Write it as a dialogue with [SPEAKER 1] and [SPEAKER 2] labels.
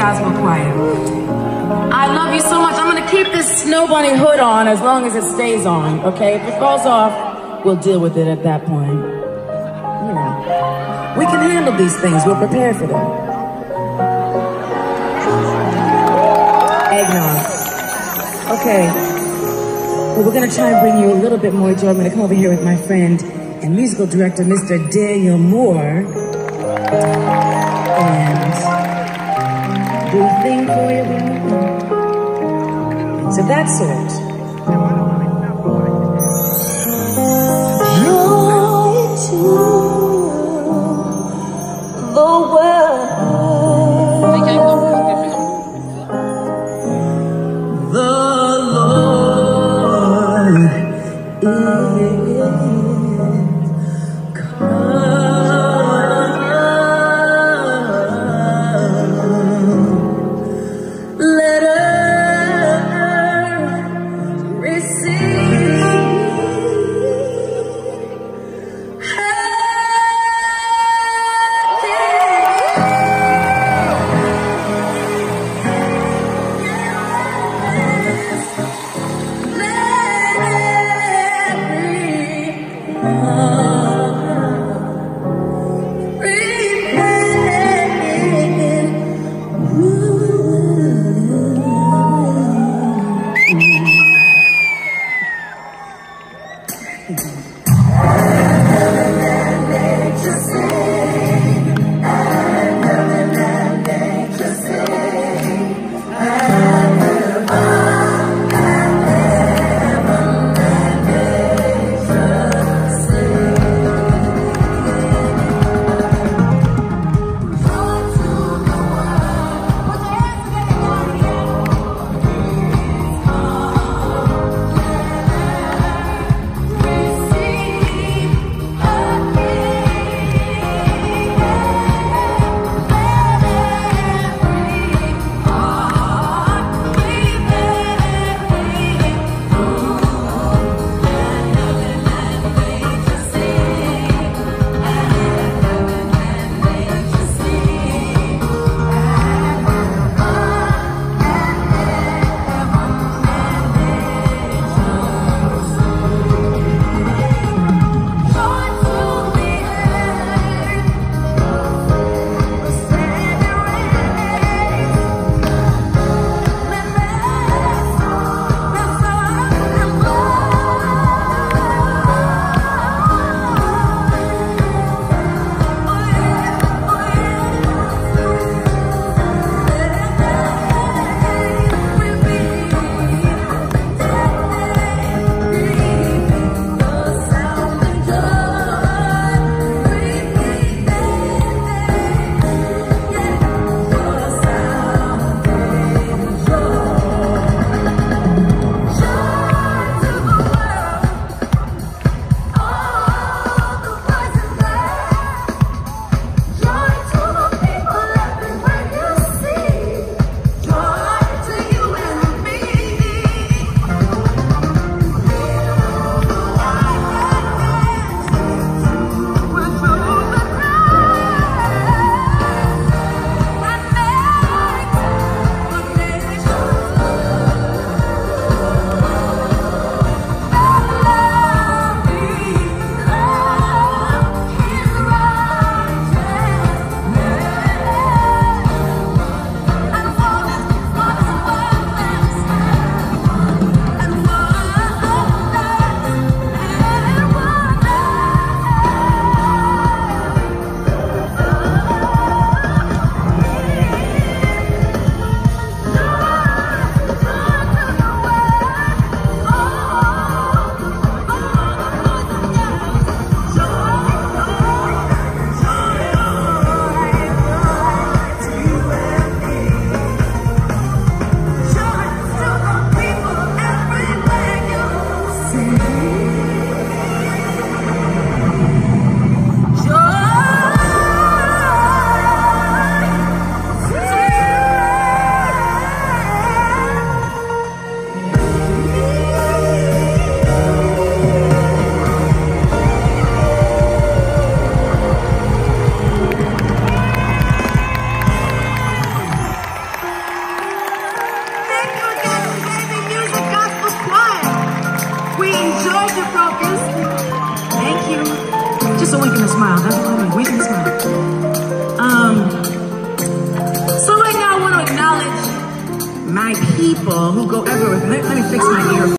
[SPEAKER 1] gospel choir. I love you so much. I'm gonna keep this Snow Bunny hood on as long as it stays on, okay? If it falls off, we'll deal with it at that point. You know, we can handle these things. We're prepared for them. Eggnog. Okay. Well, we're gonna try and bring you a little bit more joy. I'm gonna come over here with my friend and musical director, Mr. Daniel Moore. And do a thing for you, so that sort. Joy to the world. The Lord is come. Let us receive enjoyed your focus. Thank you. Just a wink and a smile. That's what I mean. Wink and a smile. So right now I want to acknowledge my people who go everywhere. Let me fix my ear.